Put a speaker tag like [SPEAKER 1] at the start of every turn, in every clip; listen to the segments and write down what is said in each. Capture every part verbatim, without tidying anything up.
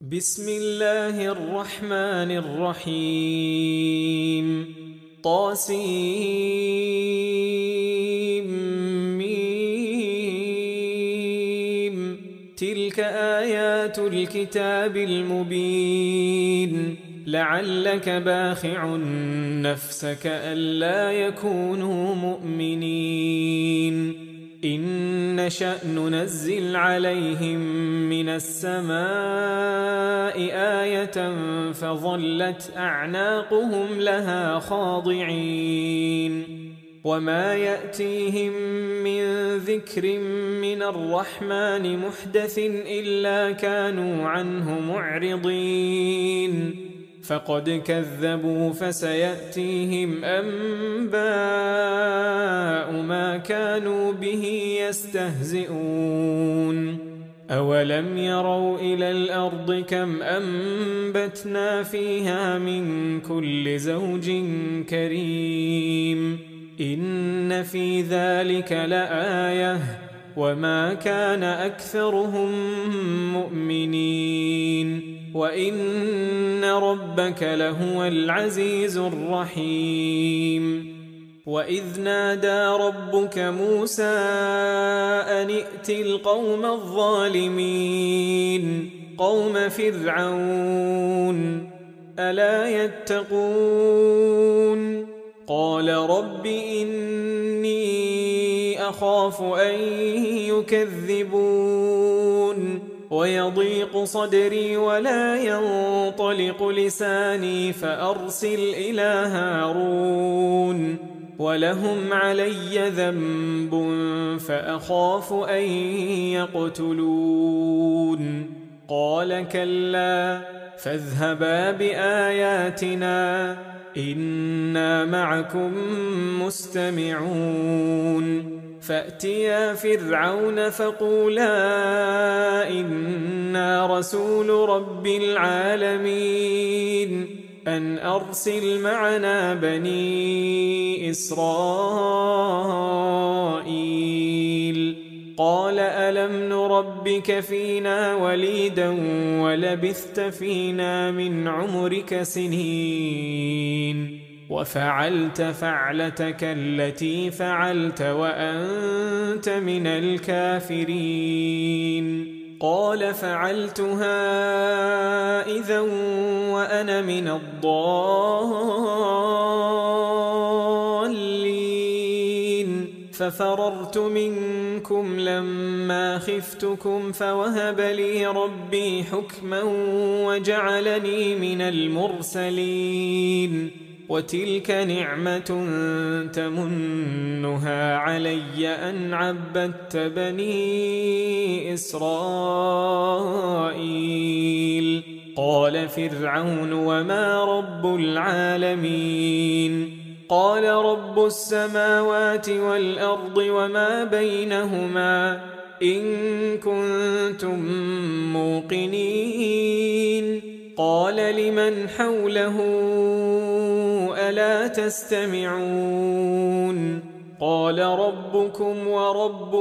[SPEAKER 1] بسم الله الرحمن الرحيم طاسيم تلك آيات الكتاب المبين لعلك باخع نفسك ألا يكونوا مؤمنين إن نشأ ننزل عليهم من السماء آية فظلت أعناقهم لها خاضعين وما يأتيهم من ذكر من الرحمن محدث إلا كانوا عنه معرضين فقد كذبوا فسيأتيهم أنباء ما كانوا به يستهزئون أولم يروا إلى الأرض كم أنبتنا فيها من كل زوج كريم إن في ذلك لآية وما كان أكثرهم مؤمنين وإن ربك لهو العزيز الرحيم وإذ نادى ربك موسى أن ائت القوم الظالمين قوم فرعون ألا يتقون قال رب إني أخاف أن يكذبون ويضيق صدري ولا ينطلق لساني فأرسل إلى هارون ولهم علي ذنب فأخاف أن يقتلون قال كلا فاذهبا بآياتنا إنا معكم مستمعون فأتيا فرعون فقولا إنا رسول رب العالمين أن أرسل معنا بني إسرائيل قال ألم نربك فينا وليدا ولبثت فينا من عمرك سنين وفعلت فعلتك التي فعلت وأنت من الكافرين قال فعلتها إذا وأنا من الضالين ففررت منكم لما خفتكم فوهب لي ربي حكما وجعلني من المرسلين وتلك نعمة تمنها علي أن عبدت بني إسرائيل قال فرعون وما رب العالمين قال رب السماوات والأرض وما بينهما إن كنتم موقنين قال لمن حوله ألا تستمعون قال ربكم ورب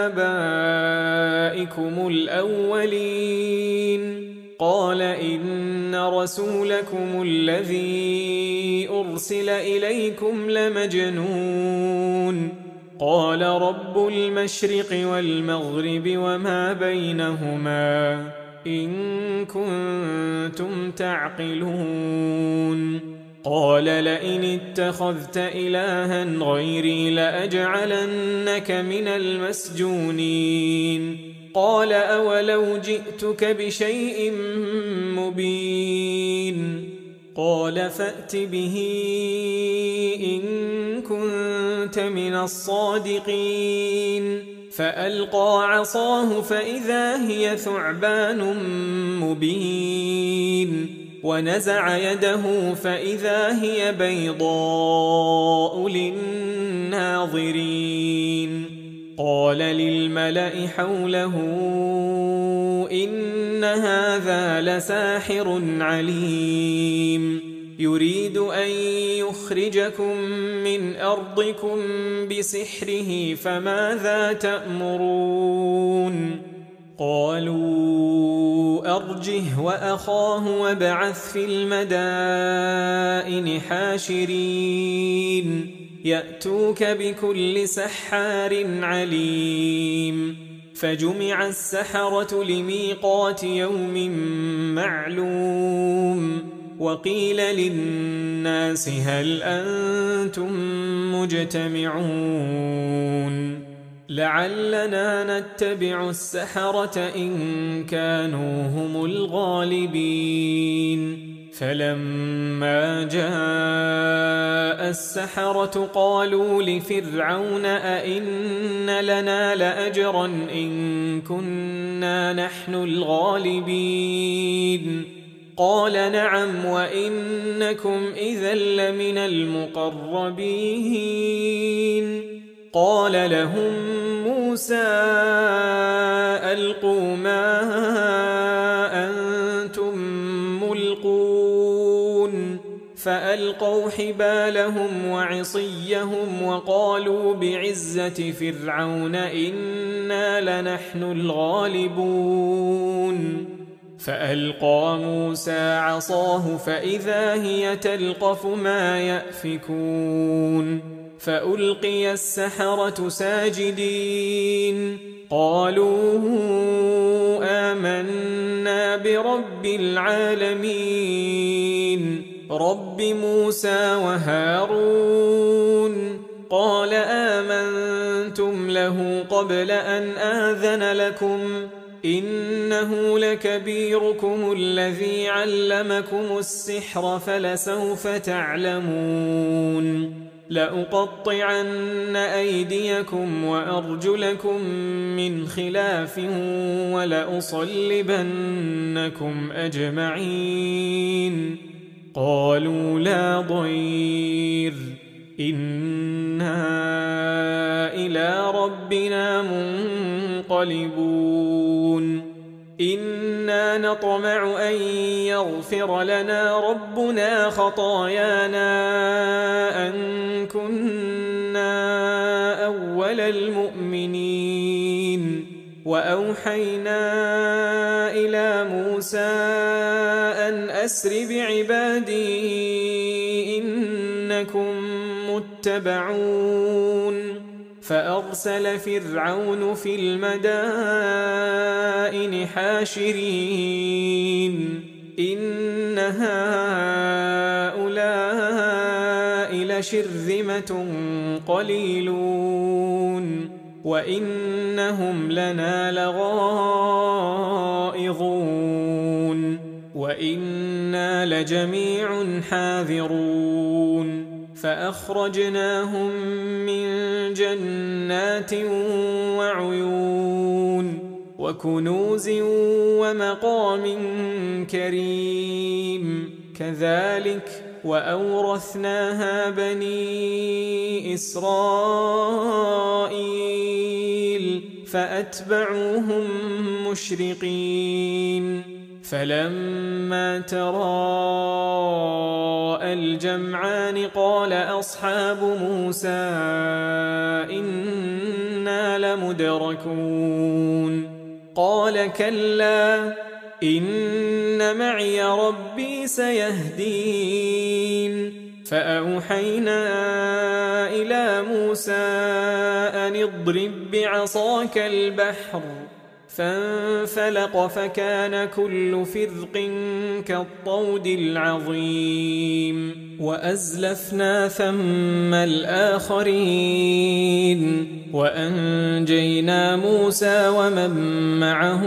[SPEAKER 1] آبائكم الأولين قال إن رسولكم الذي أرسل إليكم لمجنون قال رب المشرق والمغرب وما بينهما إن كنتم تعقلون قال لئن اتخذت إلها غيري لأجعلنك من المسجونين قال أولو جئتك بشيء مبين قال فأت به إن كنت من الصادقين فألقى عصاه فإذا هي ثعبان مبين ونزع يده فإذا هي بيضاء للناظرين قال للملأ حوله إن هذا لساحر عليم يريد أن يخرجكم من أرضكم بسحره فماذا تأمرون قالوا أرجه وأخاه وابعث في المدائن حاشرين يأتوك بكل سحار عليم فجمع السحرة لميقات يوم معلوم وقيل للناس هل أنتم مجتمعون لعلنا نتبع السحرة إن كانوا هم الغالبين فلما جاء السحرة قالوا لفرعون أئن لنا لأجرا إن كنا نحن الغالبين قال نعم وإنكم إذا لمن المقربين قال لهم موسى ألقوا ما أنتم ملقون فألقوا حبالهم وعصيهم وقالوا بعزة فرعون إنا لنحن الغالبون فألقى موسى عصاه فإذا هي تلقف ما يأفكون فألقي السحرة ساجدين قالوا آمنا برب العالمين رب موسى وهارون قال آمنتم له قبل أن آذن لكم إنه لكبيركم الذي علمكم السحر فلسوف تعلمون لأقطعن أيديكم وأرجلكم من خلاف ولأصلبنكم أجمعين قالوا لا ضير إنا إلى ربنا منقلبون إنا نطمع أن يغفر لنا ربنا خطايانا أن كنا أول المؤمنين وأوحينا إلى موسى أن أسر بعبادي إنكم متبعون فأرسل فرعون في المدائن حاشرين إن هؤلاء لشرذمة قليلون وإنهم لنا لغائظون وإنا لجميع حاذرون فأخرجناهم من جنات وعيون وكنوز ومقام كريم كذلك وأورثناها بني إسرائيل فأتبعوهم مشرقين فلما تراءى الجمعان قال أصحاب موسى إنا لمدركون قال كلا إن معي ربي سيهدين فأوحينا إلى موسى أن اضرب بعصاك البحر فانفلق فكان كل فرق كالطود العظيم وأزلفنا ثم الآخرين وأنجينا موسى ومن معه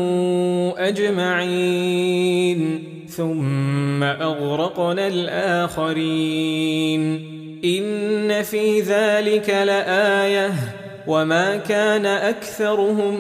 [SPEAKER 1] أجمعين ثم أغرقنا الآخرين إن في ذلك لآية وما كان أكثرهم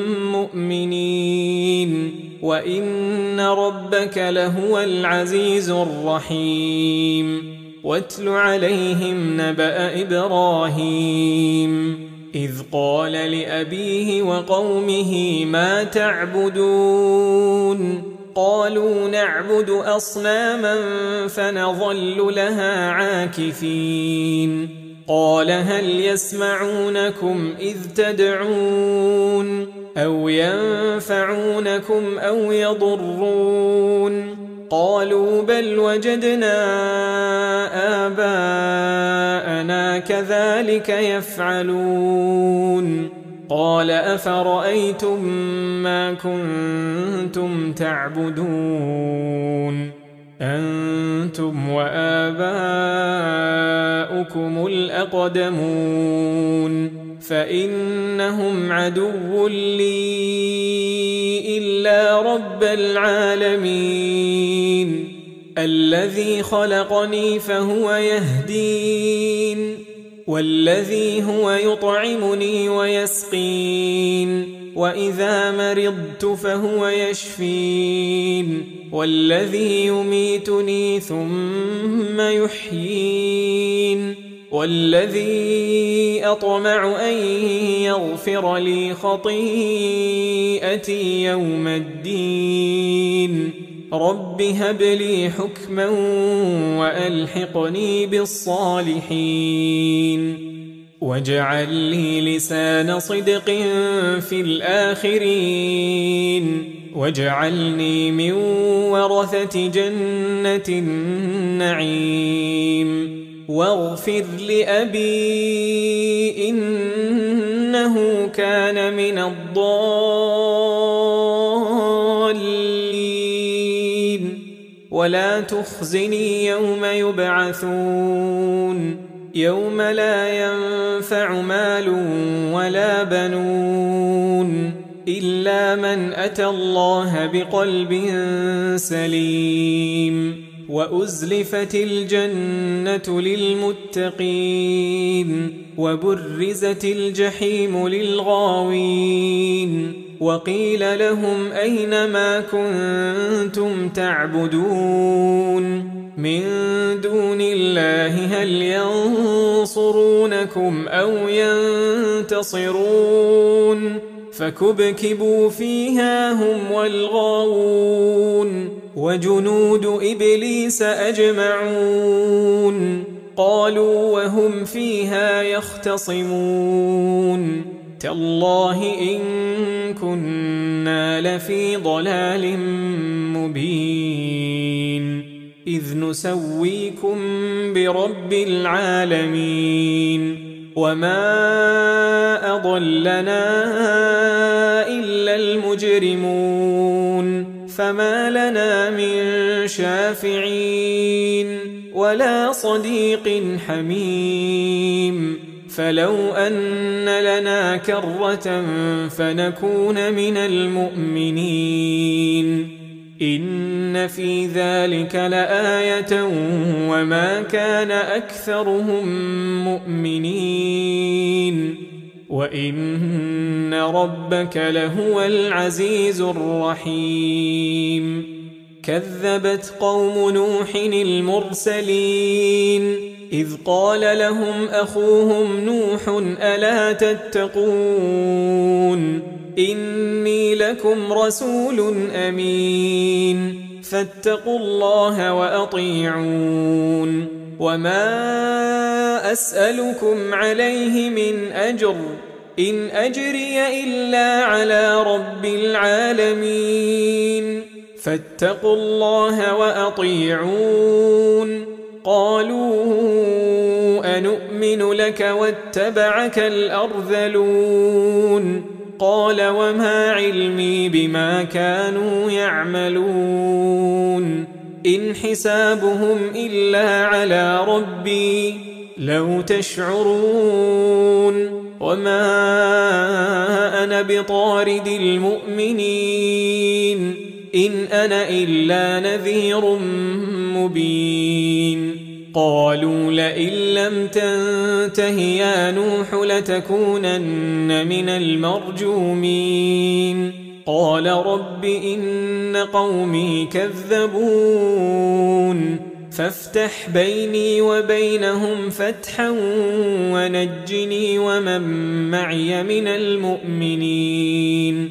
[SPEAKER 1] مؤمنين وإن ربك لهو العزيز الرحيم واتل عليهم نبأ إبراهيم إذ قال لأبيه وقومه ما تعبدون قالوا نعبد أصناما فنظل لها عاكفين قال هل يسمعونكم إذ تدعون أو ينفعونكم أو يضرون قالوا بل وجدنا آباءنا كذلك يفعلون قال أفرأيتم ما كنتم تعبدون أنتم وآباؤكم الأقدمون فإنهم عدو لي إلا رب العالمين الذي خلقني فهو يهدين والذي هو يطعمني ويسقين وإذا مرضت فهو يشفين والذي يميتني ثم يحيين والذي أطمع أن يغفر لي خطيئتي يوم الدين رب هب لي حكما وألحقني بالصالحين واجعل لي لسان صدق في الآخرين واجعلني من ورثة جنة النعيم واغفر لأبي إنه كان من الضالين ولا تخزني يوم يبعثون يوم لا ينفع مال ولا بنون إلا من أتى الله بقلب سليم وأزلفت الجنة للمتقين وبرزت الجحيم للغاوين وقيل لهم أين ما كنتم تعبدون من دون الله هل ينصرونكم أو ينتصرون فكبكبوا فيها هم والغاوون وجنود إبليس أجمعون قالوا وهم فيها يختصمون تالله إن كنا لفي ضلال مبين إذ نسويكم برب العالمين وما أضلنا إلا المجرمون فما لنا من شافعين ولا صديق حميم فلو أن لنا كرة فنكون من المؤمنين إن في ذلك لآية وما كان أكثرهم مؤمنين وإن ربك لهو العزيز الرحيم كذبت قوم نوح المرسلين إذ قال لهم أخوهم نوح ألا تتقون إني لكم رسول أمين فاتقوا الله وأطيعون وما أسألكم عليه من أجر إن أجري إلا على رب العالمين فاتقوا الله وأطيعون قالوا أنؤمن لك واتبعك الأرذلون قال وما علمي بما كانوا يعملون إن حسابهم إلا على ربي لو تشعرون وما أنا بطارد المؤمنين إن أنا إلا نذير مبين قالوا لئن لم تنته يا نوح لتكونن من المرجومين قال رب إن قومي كذبون فافتح بيني وبينهم فتحا ونجني ومن معي من المؤمنين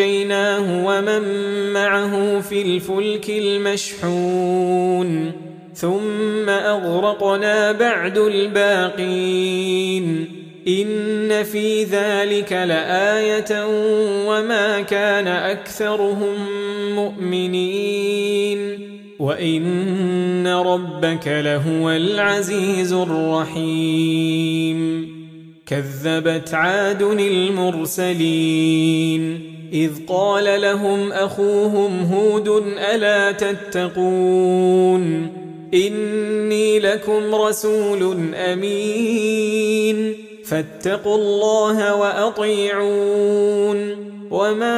[SPEAKER 1] فأنجيناه ومن معه في الفلك المشحون ثم أغرقنا بعد الباقين إن في ذلك لآية وما كان أكثرهم مؤمنين وإن ربك لهو العزيز الرحيم كذبت عاد المرسلين إذ قال لهم أخوهم هود ألا تتقون إني لكم رسول أمين فاتقوا الله وأطيعون وما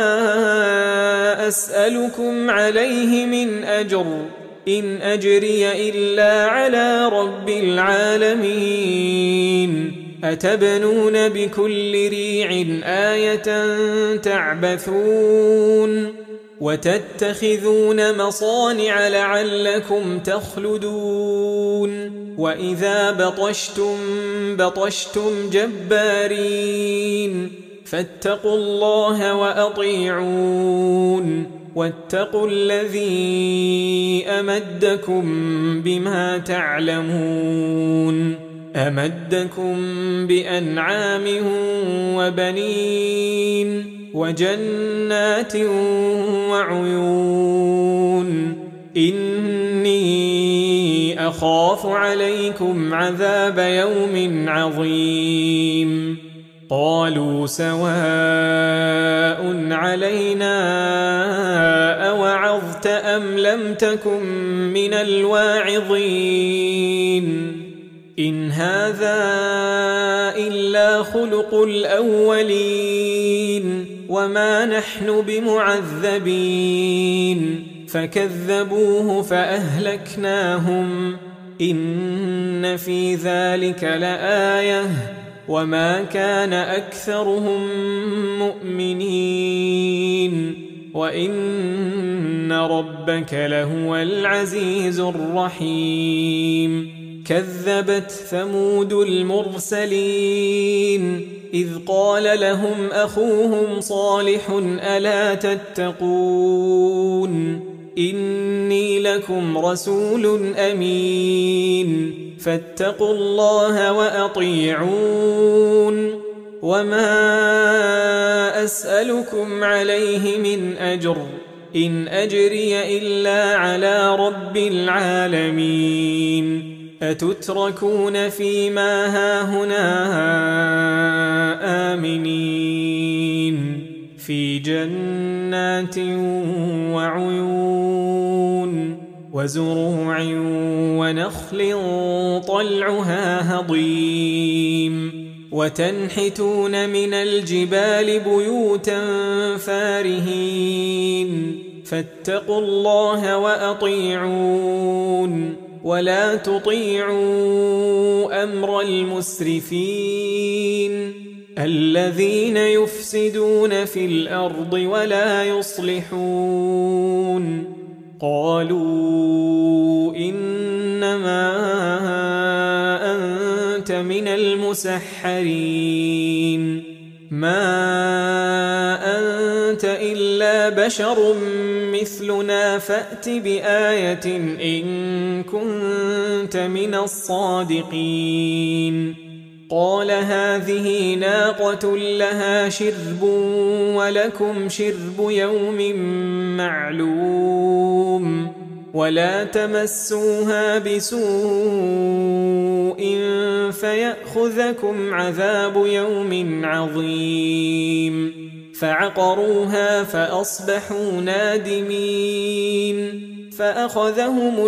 [SPEAKER 1] أسألكم عليه من أجر إن أجري إلا على رب العالمين أتبنون بكل ريع آية تعبثون وتتخذون مصانع لعلكم تخلدون وإذا بطشتم بطشتم جبارين فاتقوا الله وأطيعون واتقوا الذي أمدكم بما تعلمون أمدكم بأنعام وبنين وجنات وعيون إني أخاف عليكم عذاب يوم عظيم قالوا سواء علينا أوعظت أم لم تكن من الواعظين إن هذا إلا خلق الأولين وما نحن بمعذبين فكذبوه فأهلكناهم إن في ذلك لآية وما كان أكثرهم مؤمنين وإن ربك لهو العزيز الرحيم كذبت ثمود المرسلين إذ قال لهم أخوهم صالح ألا تتقون إني لكم رسول أمين فاتقوا الله وأطيعون وما أسألكم عليه من أجر إن أجري إلا على رب العالمين أتتركون فيما هاهنا آمنين في جنات وعيون وزروع ونخل طلعها هضيم وتنحتون من الجبال بيوتا فارهين فاتقوا الله وأطيعون ولا تطيعوا أمر المسرفين الذين يفسدون في الأرض ولا يصلحون قالوا إنما أنت من المسحرين ما أنت إلا بشر مثلنا فأت بآية إن كنت من الصادقين قال هذه ناقة لها شرب ولكم شرب يوم معلوم ولا تمسوها بسوء فيأخذكم عذاب يوم عظيم فعقروها فأصبحوا نادمين فأخذهم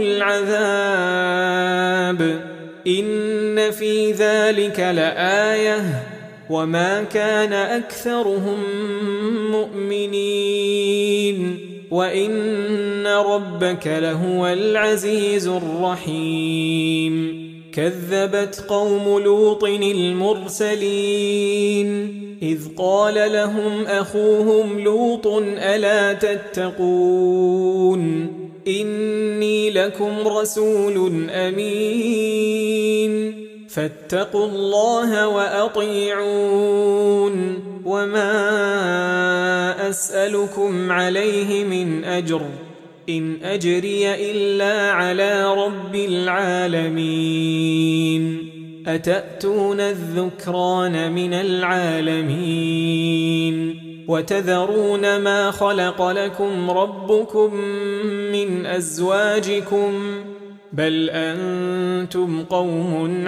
[SPEAKER 1] العذاب إن في ذلك لآية وما كان أكثرهم مؤمنين وإن ربك لهو العزيز الرحيم كذبت قوم لوط المرسلين إذ قال لهم أخوهم لوط ألا تتقون إني لكم رسول أمين فاتقوا الله وأطيعون وما أسألكم عليه من أجر إن أجري إلا على رب العالمين أتأتون الذكران من العالمين وتذرون ما خلق لكم ربكم من أزواجكم بل أنتم قوم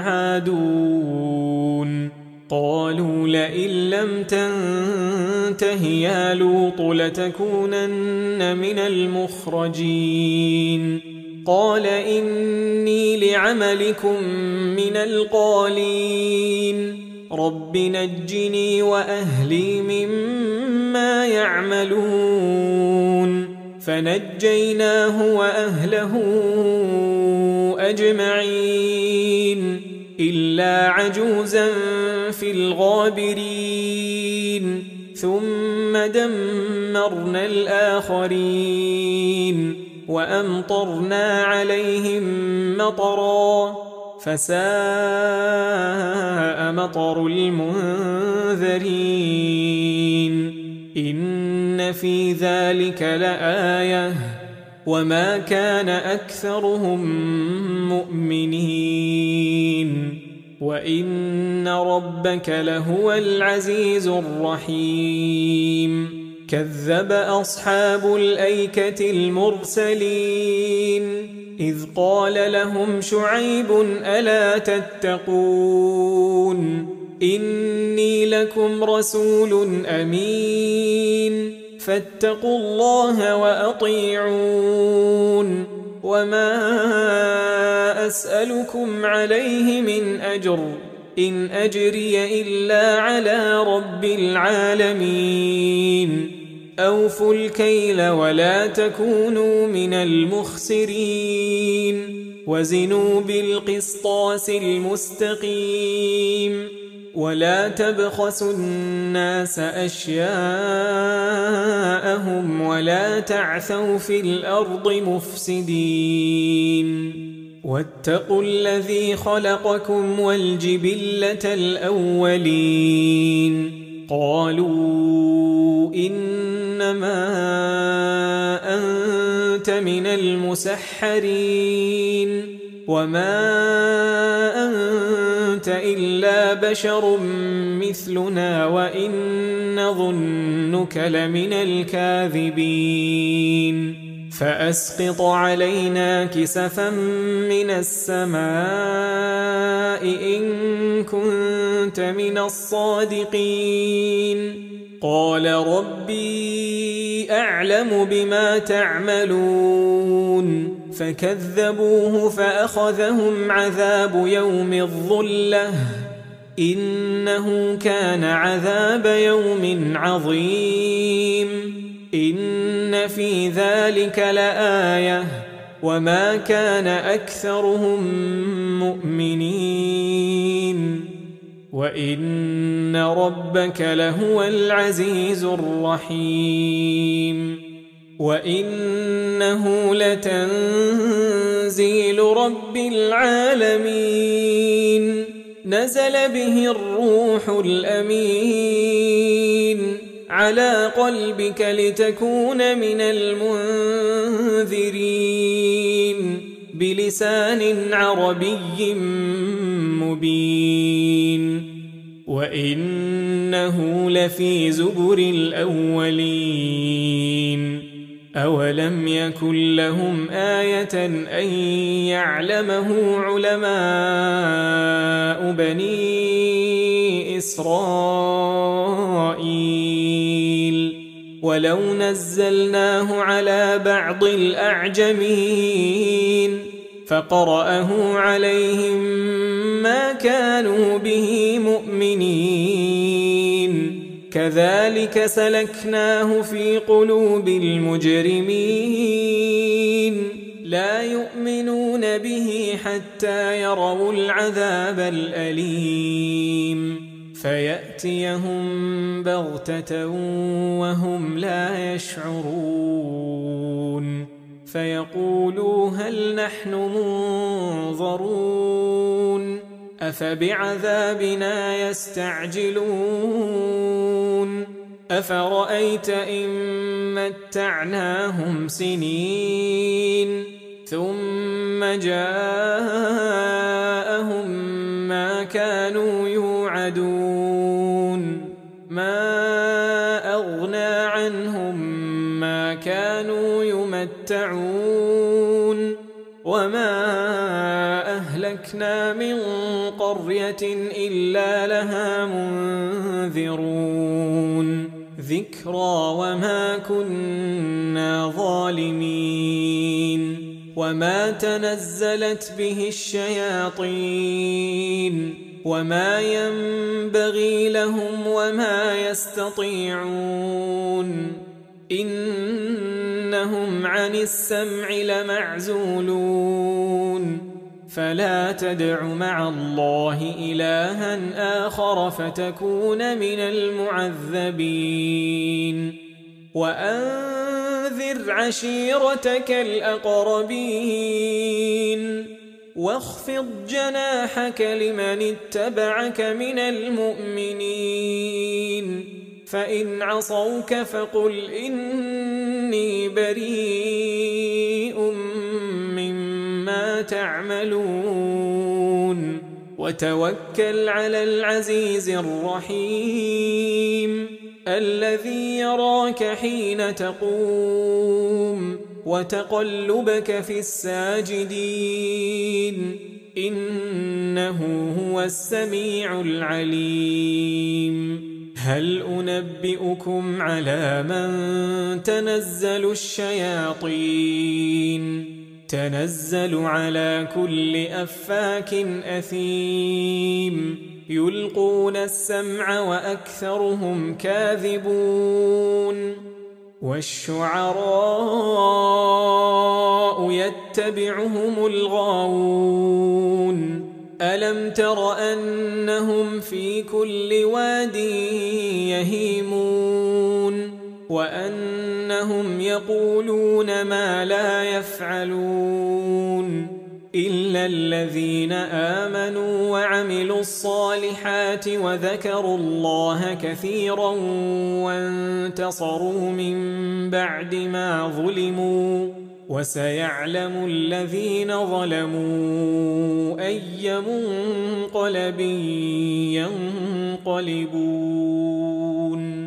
[SPEAKER 1] عادون قالوا لئن لم تنته يا لوط لتكونن من المخرجين قال إني لعملكم من القالين رب نجني وأهلي مما يعملون فنجيناه وأهله أجمعين إلا عجوزا في الغابرين ثم دمرنا الآخرين وأمطرنا عليهم مطرا فساء مطر المنذرين إن في ذلك لآية وما كان أكثرهم مؤمنين وإن ربك لهو العزيز الرحيم كذب أصحاب الأيكة المرسلين إذ قال لهم شعيب ألا تتقون إني لكم رسول أمين فاتقوا الله وأطيعون وما أسألكم عليه من أجر إن أجري إلا على رب العالمين أوفوا الكيل ولا تكونوا من المخسرين وزنوا بالقسطاس المستقيم ولا تبخسوا الناس أشياءهم ولا تعثوا في الأرض مفسدين واتقوا الذي خلقكم والجبلة الأولين قالوا إنما أنت من المسحرين وما أنت إلا بشر مثلنا وإن نظنك لمن الكاذبين فأسقط علينا كسفا من السماء إن كنت من الصادقين قال ربي أعلم بما تعملون فكذبوه فأخذهم عذاب يوم الظلة إنه كان عذاب يوم عظيم إن في ذلك لآية وما كان أكثرهم مؤمنين وإن ربك لهو العزيز الرحيم وإنه لتنزيل رب العالمين نزل به الروح الأمين على قلبك لتكون من المنذرين بلسان عربي مبين وإنه لفي زبر الأولين أولم يكن لهم آية أن يعلمه علماء بني إسرائيل ولو نزلناه على بعض الأعجمين فقرأه عليهم ما كانوا به مؤمنين كذلك سلكناه في قلوب المجرمين لا يؤمنون به حتى يروا العذاب الأليم فيأتيهم بغتة وهم لا يشعرون فيقولوا هل نحن منظرون أفبعذابنا يستعجلون أفرأيت إن متعناهم سنين ثم جاءهم ما كانوا يوعدون ما أغنى عنهم ما كانوا يمتعون وما أهلكنا من قرية إلا لها منذرون ذكرى وما كنا ظالمين وما تنزلت به الشياطين وما ينبغي لهم وما يستطيعون إنهم عن السمع لمعزولون فلا تدع مع الله إلها آخر فتكون من المعذبين وأنذر عشيرتك الأقربين واخفض جناحك لمن اتبعك من المؤمنين فإن عصوك فقل إني بريء مما تعملون وتوكل على العزيز الرحيم الذي يراك حين تقوم وتقلبك في الساجدين إنه هو السميع العليم هل أنبئكم على من تنزل الشياطين تنزل على كل أفاك أثيم يلقون السمع وأكثرهم كاذبون والشعراء يتبعهم الغاوون ألم تر أنهم في كل واد يهيمون وأنهم يقولون ما لا يفعلون إلا الذين آمنوا وعملوا الصالحات وذكروا الله كثيرا وانتصروا من بعد ما ظلموا وسيعلم الذين ظلموا أي منقلب ينقلبون